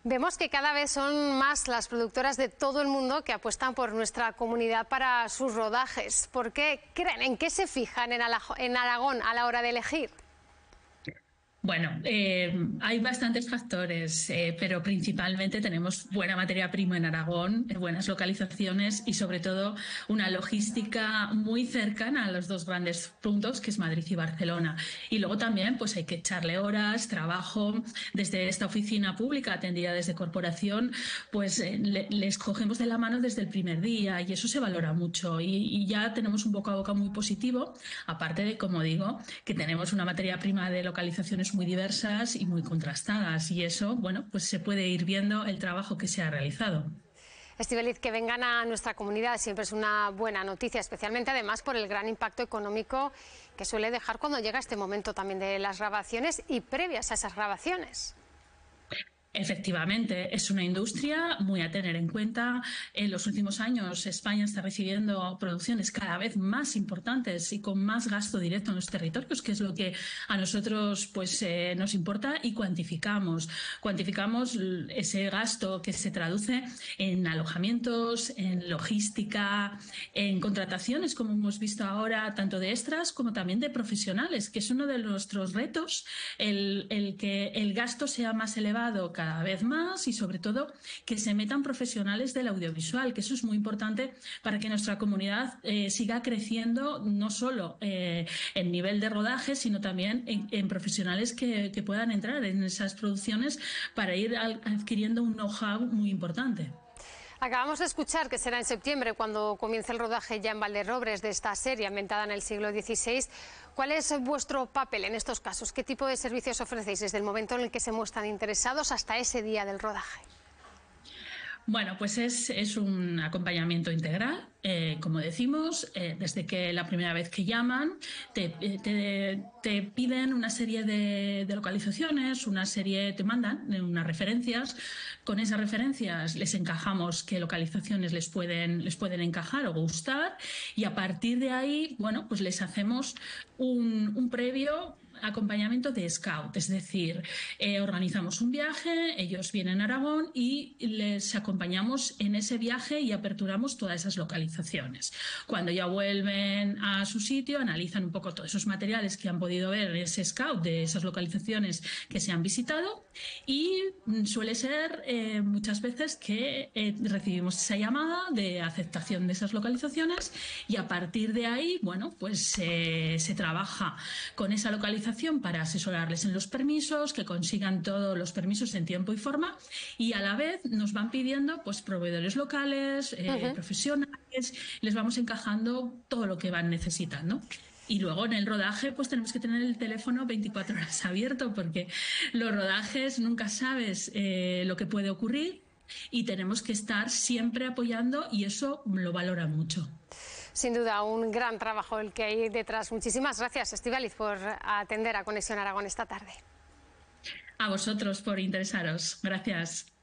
Vemos que cada vez son más las productoras de todo el mundo que apuestan por nuestra comunidad para sus rodajes. ¿Por qué creen? ¿En qué se fijan en Aragón a la hora de elegir? Bueno, hay bastantes factores, pero principalmente tenemos buena materia prima en Aragón, buenas localizaciones y sobre todo una logística muy cercana a los dos grandes puntos, que es Madrid y Barcelona. Y luego también pues hay que echarle horas, trabajo. Desde esta oficina pública atendida desde corporación, pues les cogemos de la mano desde el primer día y eso se valora mucho. Y ya tenemos un boca a boca muy positivo, aparte de, como digo, que tenemos una materia prima de localizaciones muy diversas y muy contrastadas y eso, bueno, pues se puede ir viendo el trabajo que se ha realizado. Estíbaliz, que vengan a nuestra comunidad siempre es una buena noticia, especialmente además por el gran impacto económico que suele dejar cuando llega este momento también de las grabaciones y previas a esas grabaciones. Efectivamente, es una industria muy a tener en cuenta. En los últimos años, España está recibiendo producciones cada vez más importantes y con más gasto directo en los territorios, que es lo que a nosotros pues, nos importa y cuantificamos. Cuantificamos ese gasto que se traduce en alojamientos, en logística, en contrataciones, como hemos visto ahora, tanto de extras como también de profesionales, que es uno de nuestros retos, el que el gasto sea más elevado cada vez más y sobre todo que se metan profesionales del audiovisual, que eso es muy importante para que nuestra comunidad siga creciendo no solo en nivel de rodaje, sino también en profesionales que puedan entrar en esas producciones para ir adquiriendo un know-how muy importante. Acabamos de escuchar que será en septiembre cuando comience el rodaje ya en Valderrobres de esta serie ambientada en el siglo XVI. ¿Cuál es vuestro papel en estos casos? ¿Qué tipo de servicios ofrecéis desde el momento en el que se muestran interesados hasta ese día del rodaje? Bueno, pues es un acompañamiento integral, como decimos, desde que la primera vez que llaman te piden una serie de localizaciones, te mandan unas referencias, con esas referencias les encajamos qué localizaciones les pueden encajar o gustar y a partir de ahí, bueno, pues les hacemos un previo acompañamiento de scout, es decir, organizamos un viaje, ellos vienen a Aragón y les acompañamos en ese viaje y aperturamos todas esas localizaciones. Cuando ya vuelven a su sitio, analizan un poco todos esos materiales que han podido ver en ese scout de esas localizaciones que se han visitado y suele ser muchas veces que recibimos esa llamada de aceptación de esas localizaciones y a partir de ahí, bueno, pues se trabaja con esa localización para asesorarles en los permisos, que consigan todos los permisos en tiempo y forma y a la vez nos van pidiendo pues proveedores locales, profesionales, les vamos encajando todo lo que van necesitando. Y luego en el rodaje pues tenemos que tener el teléfono 24 horas abierto porque los rodajes nunca sabes lo que puede ocurrir y tenemos que estar siempre apoyando y eso lo valora mucho. Sin duda, un gran trabajo el que hay detrás. Muchísimas gracias, Estíbaliz, por atender a Conexión Aragón esta tarde. A vosotros por interesaros. Gracias.